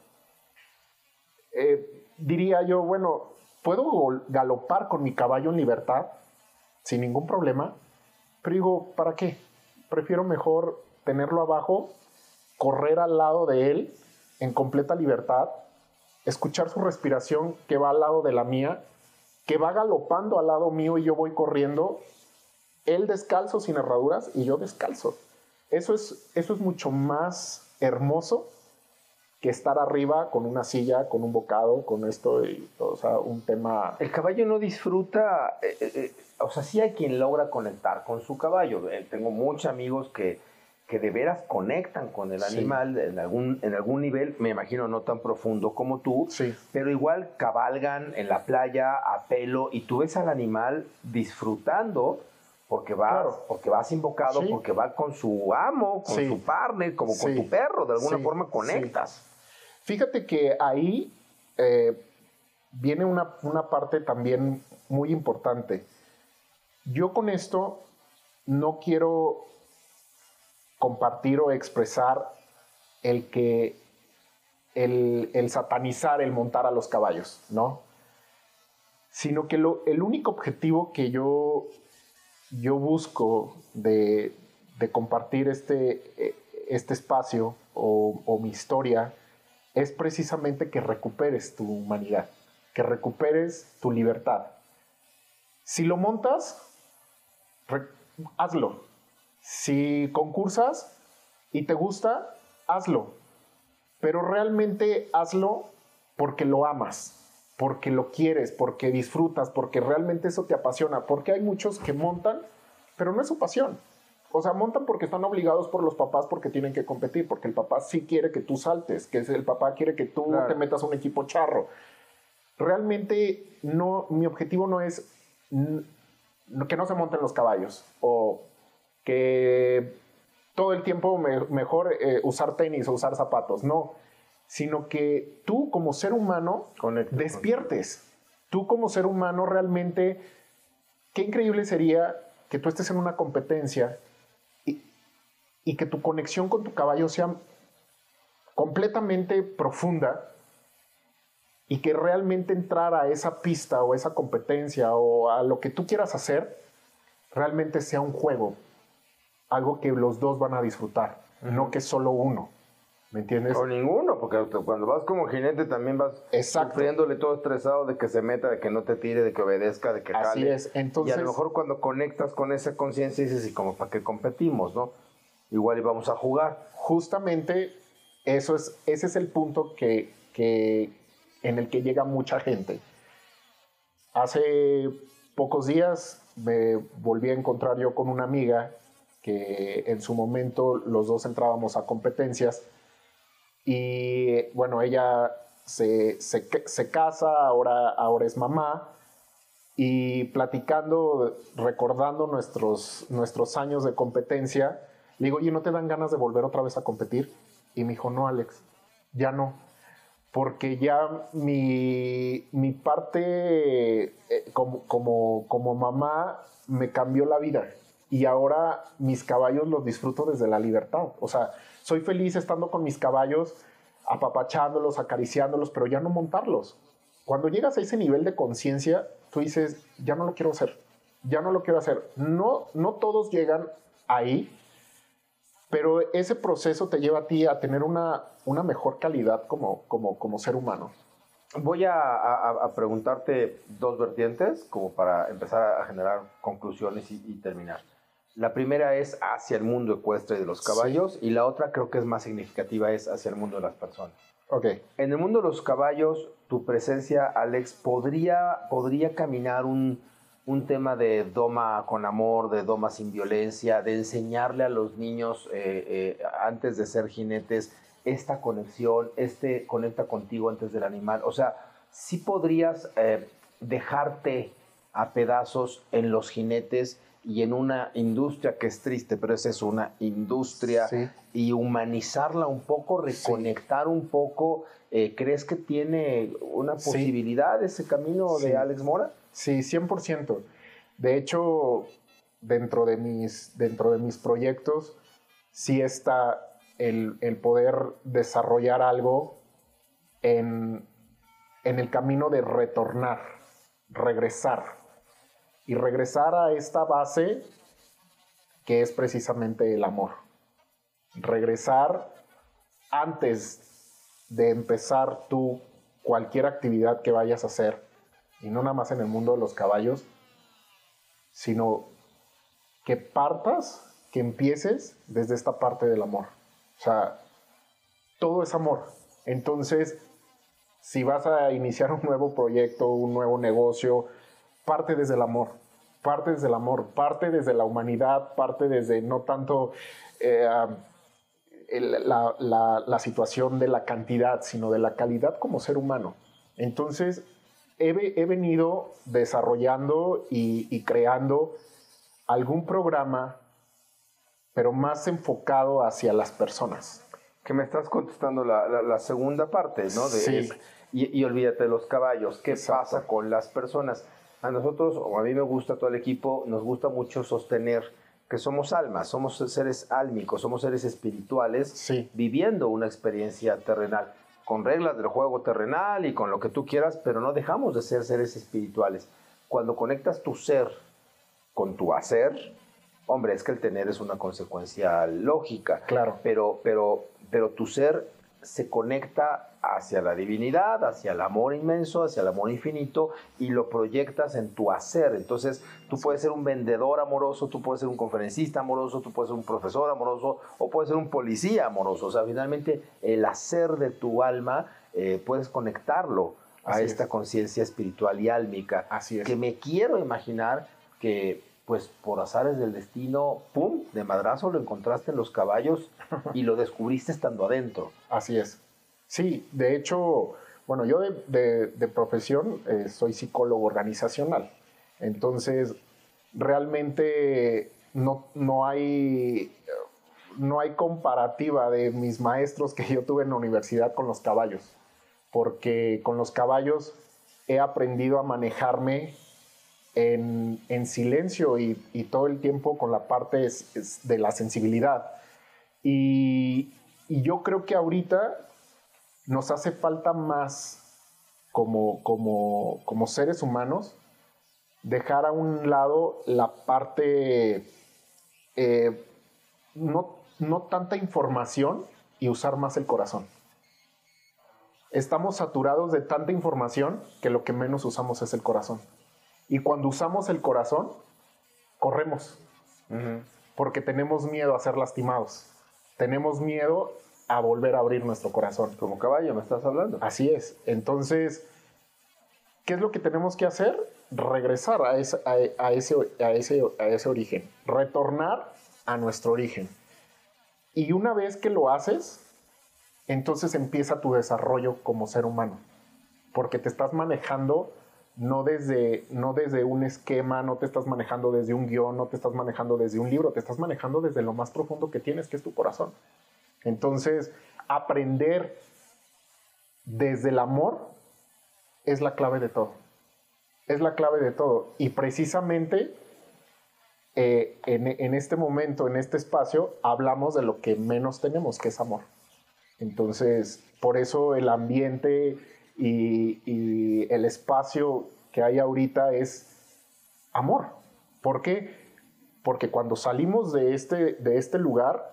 eh, diría yo, bueno, puedo galopar con mi caballo en libertad, sin ningún problema, pero digo, ¿para qué? Prefiero mejor tenerlo abajo, correr al lado de él en completa libertad, escuchar su respiración que va al lado de la mía, que va galopando al lado mío y yo voy corriendo, él descalzo sin herraduras y yo descalzo. Eso es, eso es mucho más hermoso que estar arriba con una silla, con un bocado, con esto, y, o sea, un tema... El caballo no disfruta, eh, eh, o sea, sí hay quien logra conectar con su caballo. Eh, tengo muchos amigos que, que de veras conectan con el animal, sí, en algún, en algún nivel, me imagino no tan profundo como tú, sí, pero igual cabalgan en la playa a pelo y tú ves al animal disfrutando porque vas, claro, porque vas invocado, sí, porque va con su amo, con sí, su partner, como sí, con tu perro, de alguna sí, forma conectas. Sí. Fíjate que ahí eh, viene una, una parte también muy importante. Yo con esto no quiero compartir o expresar el que el, el satanizar el montar a los caballos, ¿no? Sino que lo, el único objetivo que yo, yo busco de, de compartir este, este espacio o, o mi historia es precisamente que recuperes tu humanidad, que recuperes tu libertad. Si lo montas, hazlo. Si concursas y te gusta, hazlo. Pero realmente hazlo porque lo amas, porque lo quieres, porque disfrutas, porque realmente eso te apasiona. Porque hay muchos que montan, pero no es su pasión. O sea, montan porque están obligados por los papás porque tienen que competir, porque el papá sí quiere que tú saltes, que el papá quiere que tú, claro, te metas a un equipo charro. Realmente no, mi objetivo no es que no se monten los caballos o que todo el tiempo me, mejor eh, usar tenis o usar zapatos, no, sino que tú como ser humano Conecte, despiertes. Conecte. Tú como ser humano realmente, qué increíble sería que tú estés en una competencia y que tu conexión con tu caballo sea completamente profunda y que realmente entrar a esa pista o esa competencia o a lo que tú quieras hacer realmente sea un juego, algo que los dos van a disfrutar, uh-huh, no que solo uno, ¿me entiendes? O ninguno, porque cuando vas como jinete también vas Exacto, sufriéndole todo estresado de que se meta, de que no te tire, de que obedezca, de que jale. Así es, entonces... Y a lo mejor cuando conectas con esa conciencia dices, ¿y como para qué competimos, no? Igual íbamos a jugar. Justamente eso es, ese es el punto que, que, en el que llega mucha gente. Hace pocos días me volví a encontrar yo con una amiga que en su momento los dos entrábamos a competencias y bueno, ella se, se, se casa, ahora, ahora es mamá, y platicando, recordando nuestros, nuestros años de competencia, le digo, oye, ¿no te dan ganas de volver otra vez a competir? Y me dijo, no, Alex, ya no. Porque ya mi, mi parte eh, como, como, como mamá me cambió la vida. Y ahora mis caballos los disfruto desde la libertad. O sea, soy feliz estando con mis caballos, apapachándolos, acariciándolos, pero ya no montarlos. Cuando llegas a ese nivel de conciencia, tú dices, ya no lo quiero hacer. Ya no lo quiero hacer. No, no todos llegan ahí, pero ese proceso te lleva a ti a tener una, una mejor calidad como, como, como ser humano. Voy a, a, a preguntarte dos vertientes como para empezar a generar conclusiones y, y terminar. La primera es hacia el mundo ecuestre de los caballos sí. y la otra creo que es más significativa, es hacia el mundo de las personas. Okay. En el mundo de los caballos, tu presencia, Alex, podría, podría caminar un, un tema de doma con amor, de doma sin violencia, de enseñarle a los niños eh, eh, antes de ser jinetes esta conexión, este conecta contigo antes del animal. O sea, sí podrías eh, dejarte a pedazos en los jinetes y en una industria que es triste, pero esa es una industria, sí. y humanizarla un poco, reconectar sí. un poco. Eh, ¿Crees que tiene una posibilidad sí. ese camino sí. de Alex Mora? Sí, cien por ciento. De hecho, dentro de mis, dentro de mis proyectos, sí está el, el poder desarrollar algo en, en el camino de retornar, regresar. Y regresar a esta base que es precisamente el amor. Regresar antes de empezar tú cualquier actividad que vayas a hacer, y no nada más en el mundo de los caballos, sino que partas, que empieces desde esta parte del amor. O sea, todo es amor. Entonces, si vas a iniciar un nuevo proyecto, un nuevo negocio, parte desde el amor, parte desde el amor, parte desde la humanidad, parte desde no tanto eh, el, la, la, la situación de la cantidad, sino de la calidad como ser humano. Entonces, he, he venido desarrollando y, y creando algún programa, pero más enfocado hacia las personas. Que me estás contestando la, la, la segunda parte, ¿no? De, sí. Es, y, y olvídate de los caballos. ¿Qué Exacto. pasa con las personas? A nosotros, o a mí me gusta, todo el equipo, nos gusta mucho sostener que somos almas, somos seres álmicos, somos seres espirituales, sí. viviendo una experiencia terrenal, con reglas del juego terrenal y con lo que tú quieras, pero no dejamos de ser seres espirituales. Cuando conectas tu ser con tu hacer, hombre, es que el tener es una consecuencia lógica, claro. pero, pero, pero tu ser se conecta hacia la divinidad, hacia el amor inmenso, hacia el amor infinito, y lo proyectas en tu hacer. Entonces, tú puedes ser un vendedor amoroso, tú puedes ser un conferencista amoroso, tú puedes ser un profesor amoroso, o puedes ser un policía amoroso. O sea, finalmente, el hacer de tu alma, eh, puedes conectarlo a Así esta es. conciencia espiritual y álmica. Así es. Que me quiero imaginar que, pues, por azares del destino, pum, de madrazo lo encontraste en los caballos y lo descubriste estando adentro. Así es. Sí, de hecho, bueno, yo de, de, de profesión eh, soy psicólogo organizacional. Entonces, realmente no, no, hay, no hay comparativa de mis maestros que yo tuve en la universidad con los caballos. Porque con los caballos he aprendido a manejarme en, en silencio y, y todo el tiempo con la parte es, es de la sensibilidad. Y, y yo creo que ahorita nos hace falta más como, como, como seres humanos dejar a un lado la parte eh, no, no tanta información y usar más el corazón. Estamos saturados de tanta información que lo que menos usamos es el corazón. Y cuando usamos el corazón, corremos. Uh-huh. Porque tenemos miedo a ser lastimados. Tenemos miedo a volver a abrir nuestro corazón. Como caballo me estás hablando. Así es. Entonces, ¿qué es lo que tenemos que hacer? Regresar a ese, a, a ese, a ese, a ese origen. Retornar a nuestro origen. Y una vez que lo haces, entonces empieza tu desarrollo como ser humano. Porque te estás manejando no desde, no desde un esquema, no te estás manejando desde un guión, no te estás manejando desde un libro, te estás manejando desde lo más profundo que tienes, que es tu corazón. Entonces, aprender desde el amor es la clave de todo. Es la clave de todo. Y precisamente eh, en, en este momento, en este espacio, hablamos de lo que menos tenemos, que es amor. Entonces, por eso el ambiente y, y el espacio que hay ahorita es amor. ¿Por qué? Porque cuando salimos de este, de este lugar,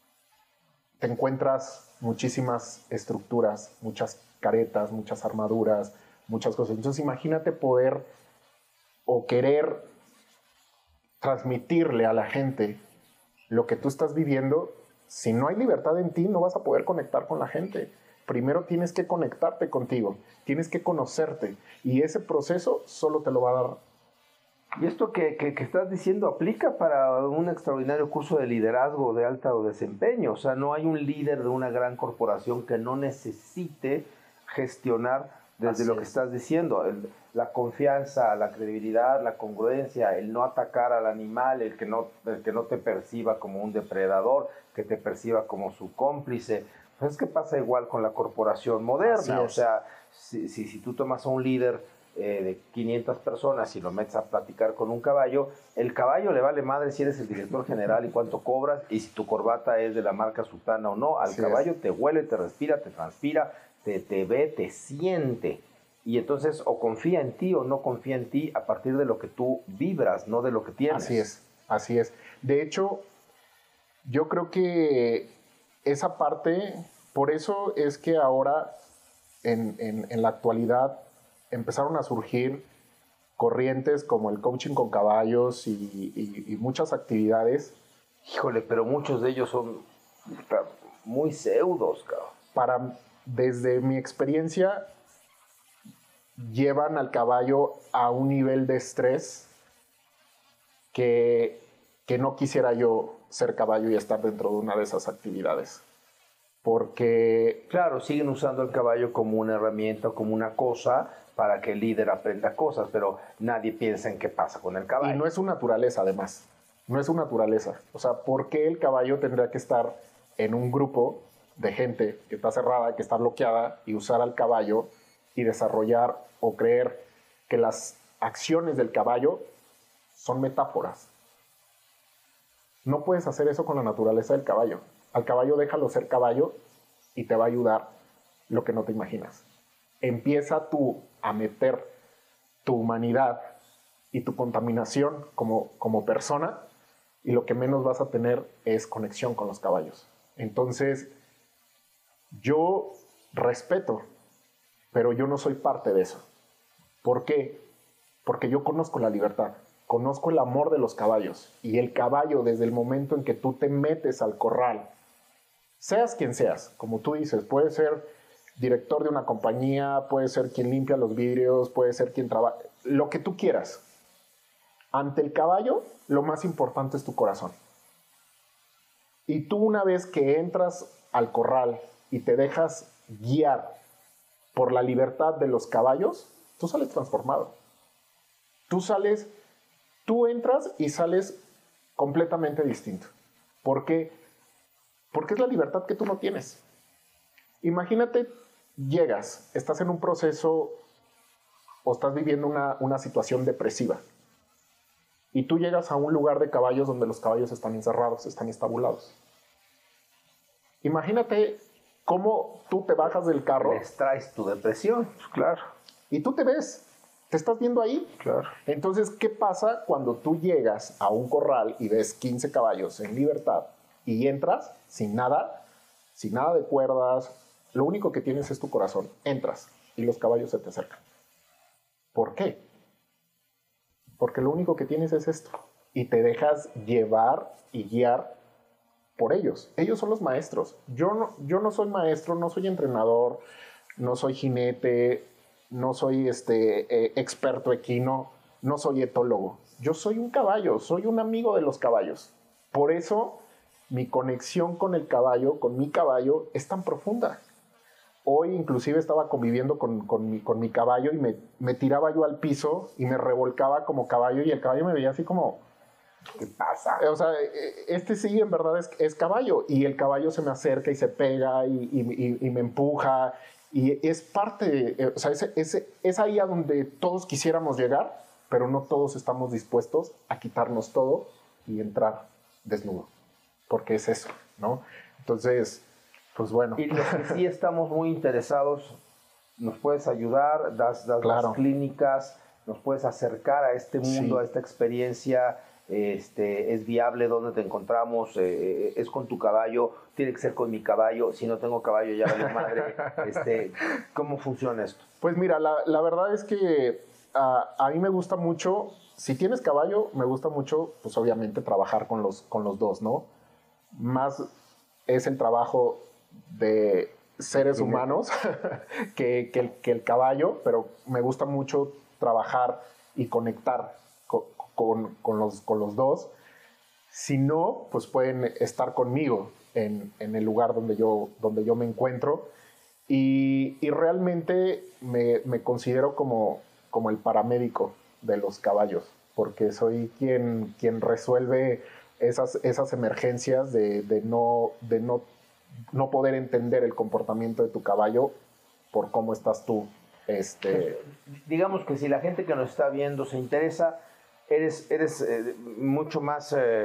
te encuentras muchísimas estructuras, muchas caretas, muchas armaduras, muchas cosas. Entonces imagínate poder o querer transmitirle a la gente lo que tú estás viviendo, si no hay libertad en ti, no vas a poder conectar con la gente. Primero tienes que conectarte contigo, tienes que conocerte, y ese proceso solo te lo va a dar. Y esto que, que, que estás diciendo aplica para un extraordinario curso de liderazgo de alto desempeño. O sea, no hay un líder de una gran corporación que no necesite gestionar desde Así lo que es. estás diciendo. El, la confianza, la credibilidad, la congruencia, el no atacar al animal, el que no, el que no te perciba como un depredador, que te perciba como su cómplice. Pues es que pasa igual con la corporación moderna. O sea, si, si, si tú tomas a un líder eh, de quinientas personas y lo metes a platicar con un caballo, el caballo le vale madre si eres el director general y cuánto cobras, y si tu corbata es de la marca Sutana o no. Al Así caballo es. te huele, te respira, te transpira, te, te ve, te siente. Y entonces o confía en ti o no confía en ti a partir de lo que tú vibras, no de lo que tienes. Así es, así es. De hecho, yo creo que esa parte, por eso es que ahora, en, en, en la actualidad, empezaron a surgir corrientes como el coaching con caballos y, y, y muchas actividades. Híjole, pero muchos de ellos son muy pseudos, cabrón. Para, desde mi experiencia, llevan al caballo a un nivel de estrés que, que no quisiera yo ser caballo y estar dentro de una de esas actividades. Porque... Claro, siguen usando el caballo como una herramienta, como una cosa para que el líder aprenda cosas, pero nadie piensa en qué pasa con el caballo. Y no es su naturaleza, además. No es su naturaleza. O sea, ¿por qué el caballo tendría que estar en un grupo de gente que está cerrada, que está bloqueada, y usar al caballo y desarrollar o creer que las acciones del caballo son metáforas? No puedes hacer eso con la naturaleza del caballo. Al caballo déjalo ser caballo y te va a ayudar lo que no te imaginas. Empieza tú a meter tu humanidad y tu contaminación como, como persona, y lo que menos vas a tener es conexión con los caballos. Entonces, yo respeto, pero yo no soy parte de eso. ¿Por qué? Porque yo conozco la libertad, conozco el amor de los caballos, y el caballo, desde el momento en que tú te metes al corral, seas quien seas, como tú dices, puede ser director de una compañía, puede ser quien limpia los vidrios, puede ser quien trabaja, lo que tú quieras. Ante el caballo, lo más importante es tu corazón. Y tú, una vez que entras al corral y te dejas guiar por la libertad de los caballos, tú sales transformado. Tú sales, tú entras y sales completamente distinto. ¿Por qué? Porque es la libertad que tú no tienes. Imagínate, llegas, estás en un proceso o estás viviendo una, una situación depresiva, y tú llegas a un lugar de caballos donde los caballos están encerrados, están estabulados. Imagínate cómo tú te bajas del carro. Les traes tu depresión, claro. Y tú te ves, te estás viendo ahí. Claro. Entonces, ¿qué pasa cuando tú llegas a un corral y ves quince caballos en libertad y entras sin nada, sin nada de cuerdas? Lo único que tienes es tu corazón. Entras y los caballos se te acercan. ¿Por qué? Porque lo único que tienes es esto. Y te dejas llevar y guiar por ellos. Ellos son los maestros. Yo no, yo no soy maestro, no soy entrenador, no soy jinete, no soy este, eh, experto equino, no soy etólogo. Yo soy un caballo, soy un amigo de los caballos. Por eso mi conexión con el caballo, con mi caballo, es tan profunda. Hoy inclusive estaba conviviendo con, con, mi, con mi caballo y me, me tiraba yo al piso y me revolcaba como caballo, y el caballo me veía así como, ¿qué pasa? O sea, este sí en verdad es, es caballo, y el caballo se me acerca y se pega y, y, y, y me empuja, y es parte, de, o sea, es, es, es ahí a donde todos quisiéramos llegar, pero no todos estamos dispuestos a quitarnos todo y entrar desnudo, porque es eso, ¿no? Entonces... pues bueno. Y los que sí estamos muy interesados, nos puedes ayudar, das, das claro. las clínicas, nos puedes acercar a este mundo, sí. a esta experiencia, este, es viable, dónde te encontramos, eh, es con tu caballo, tiene que ser con mi caballo, si no tengo caballo ya vale madre, este, ¿cómo funciona esto? Pues mira, la, la verdad es que a, a mí me gusta mucho, si tienes caballo, me gusta mucho, pues obviamente trabajar con los, con los dos, ¿no? Más es el trabajo de seres humanos que, que, el, que el caballo, pero me gusta mucho trabajar y conectar con, con, con, los, con los dos. Si no, pues pueden estar conmigo en, en el lugar donde yo, donde yo me encuentro. Y, y realmente me, me considero como, como el paramédico de los caballos, porque soy quien, quien resuelve esas, esas emergencias de, de, no, de no, no poder entender el comportamiento de tu caballo por cómo estás tú. Este... Digamos que si la gente que nos está viendo se interesa, eres, eres eh, mucho más, eh,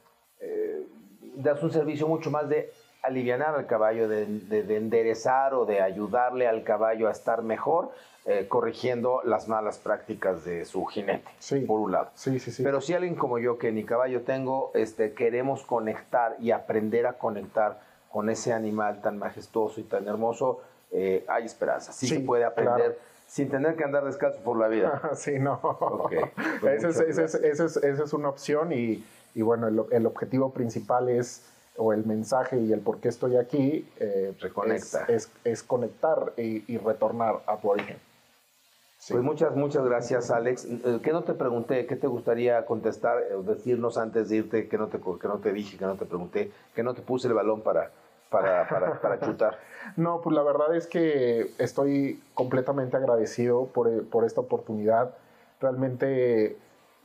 eh, das un servicio mucho más de alivianar al caballo, de, de, de enderezar o de ayudarle al caballo a estar mejor, eh, corrigiendo las malas prácticas de su jinete, sí, por un lado. Sí, sí, sí. Pero si alguien como yo, que ni caballo tengo, este, queremos conectar y aprender a conectar con ese animal tan majestuoso y tan hermoso, eh, hay esperanza. Sí, sí se puede aprender, claro, sin tener que andar descalzo por la vida. Sí, no. Okay, pues esa es, es, es, es, es, es una opción y, y bueno, el, el objetivo principal es, o el mensaje y el por qué estoy aquí, eh, Reconecta. Es, es, es conectar y, y retornar a tu origen. Sí. Pues muchas, muchas gracias, Alex. ¿Qué no te pregunté? ¿Qué te gustaría contestar o decirnos antes de irte? ¿Qué no te, que no te dije? ¿Qué no te pregunté? ¿Que no te puse el balón para, para, para, para chutar? No, pues la verdad es que estoy completamente agradecido por, por esta oportunidad. Realmente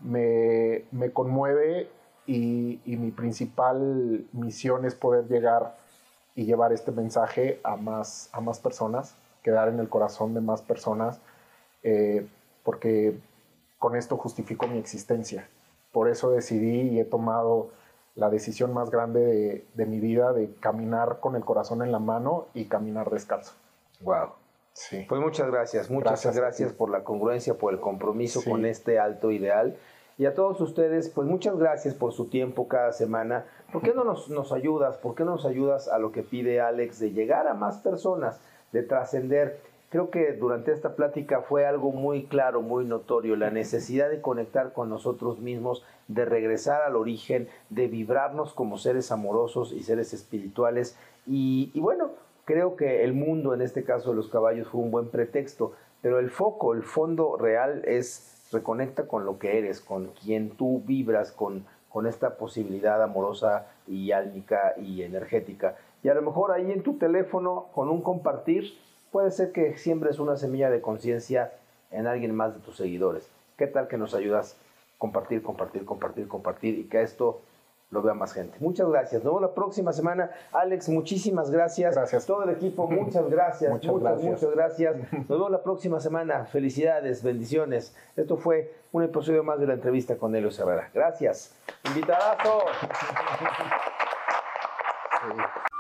me, me conmueve y, y mi principal misión es poder llegar y llevar este mensaje a más, a más personas, quedar en el corazón de más personas. Eh, porque con esto justifico mi existencia. Por eso decidí y he tomado la decisión más grande de, de mi vida, de caminar con el corazón en la mano y caminar descalzo. Wow. Sí. Pues muchas gracias, muchas gracias, gracias por la congruencia, por el compromiso, sí, con este alto ideal. Y a todos ustedes, pues muchas gracias por su tiempo cada semana. ¿Por qué no nos, nos ayudas? ¿Por qué no nos ayudas a lo que pide Alex, de llegar a más personas, de trascender? Creo que durante esta plática fue algo muy claro, muy notorio, la necesidad de conectar con nosotros mismos, de regresar al origen, de vibrarnos como seres amorosos y seres espirituales. Y, y bueno, creo que el mundo, en este caso de los caballos, fue un buen pretexto, pero el foco, el fondo real es reconecta con lo que eres, con quien tú vibras, con, con esta posibilidad amorosa y álmica y energética. Y a lo mejor ahí en tu teléfono, con un compartir, puede ser que siembres una semilla de conciencia en alguien más de tus seguidores. ¿Qué tal que nos ayudas a compartir, compartir, compartir, compartir y que esto lo vea más gente? Muchas gracias. Nos vemos la próxima semana. Alex, muchísimas gracias. Gracias. Todo el equipo, muchas gracias. muchas, muchas, gracias. muchas gracias. Nos vemos la próxima semana. Felicidades, bendiciones. Esto fue un episodio más de la entrevista con Helio Herrera. Gracias. Invitadazo. Sí.